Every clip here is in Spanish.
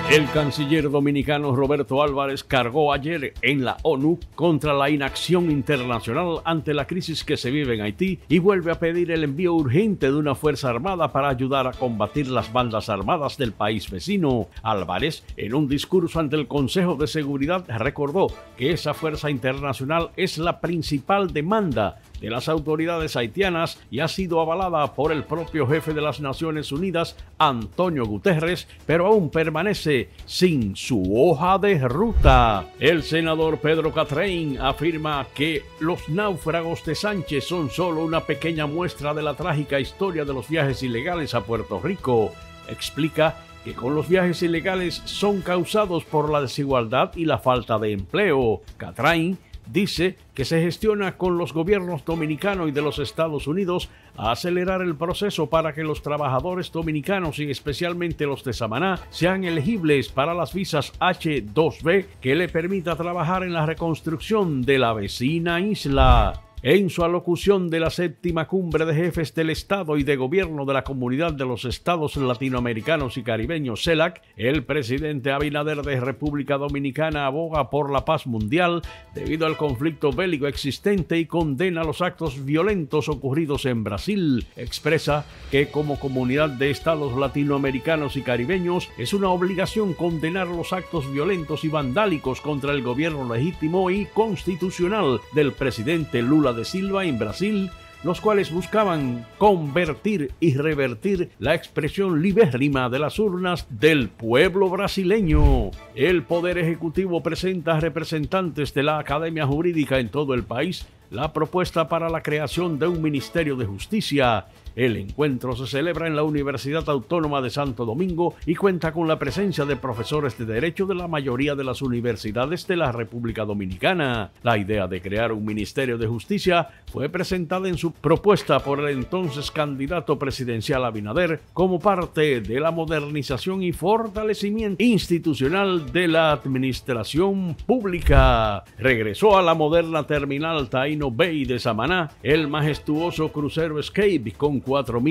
El canciller dominicano Roberto Álvarez cargó ayer en la ONU contra la inacción internacional ante la crisis que se vive en Haití y vuelve a pedir el envío urgente de una fuerza armada para ayudar a combatir las bandas armadas del país vecino. Álvarez, en un discurso ante el Consejo de Seguridad, recordó que esa fuerza internacional es la principal demanda de las autoridades haitianas y ha sido avalada por el propio jefe de las Naciones Unidas, Antonio Guterres, pero aún permanece sin su hoja de ruta. El senador Pedro Catrain afirma que los náufragos de Sánchez son solo una pequeña muestra de la trágica historia de los viajes ilegales a Puerto Rico. Explica que con los viajes ilegales son causados por la desigualdad y la falta de empleo. Catrain dice que se gestiona con los gobiernos dominicano y de los Estados Unidos a acelerar el proceso para que los trabajadores dominicanos y especialmente los de Samaná sean elegibles para las visas H-2B que le permita trabajar en la reconstrucción de la vecina isla. En su alocución de la 7ª Cumbre de Jefes del Estado y de Gobierno de la Comunidad de los Estados Latinoamericanos y Caribeños, CELAC, el presidente Abinader de República Dominicana aboga por la paz mundial debido al conflicto bélico existente y condena los actos violentos ocurridos en Brasil. Expresa que como comunidad de estados latinoamericanos y caribeños es una obligación condenar los actos violentos y vandálicos contra el gobierno legítimo y constitucional del presidente Lula da Silva en Brasil, los cuales buscaban convertir y revertir la expresión libérrima de las urnas del pueblo brasileño. El Poder Ejecutivo presenta a representantes de la Academia Jurídica en todo el país la propuesta para la creación de un Ministerio de Justicia. El encuentro se celebra en la Universidad Autónoma de Santo Domingo y cuenta con la presencia de profesores de Derecho de la mayoría de las universidades de la República Dominicana. La idea de crear un Ministerio de Justicia fue presentada en su propuesta por el entonces candidato presidencial Abinader como parte de la modernización y fortalecimiento institucional de la administración pública. Regresó a la moderna terminal Taino Bay de Samaná el majestuoso crucero Escape con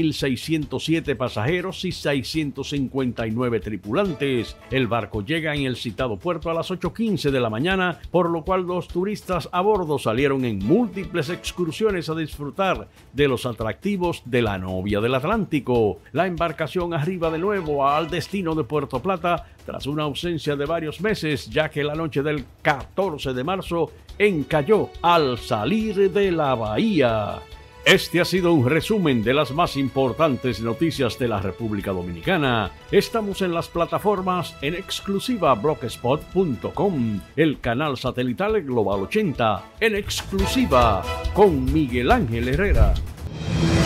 4.607 pasajeros y 659 tripulantes. El barco llega en el citado puerto a las 8:15 de la mañana, por lo cual los turistas a bordo salieron en múltiples excursiones a disfrutar de los atractivos de la novia del Atlántico. La embarcación arriba de nuevo al destino de Puerto Plata tras una ausencia de varios meses, ya que la noche del 14 de marzo encalló al salir de la bahía. Este ha sido un resumen de las más importantes noticias de la República Dominicana. Estamos en las plataformas en exclusiva blogspot.com, el canal satelital Global 80, en exclusiva con Miguel Ángel Herrera.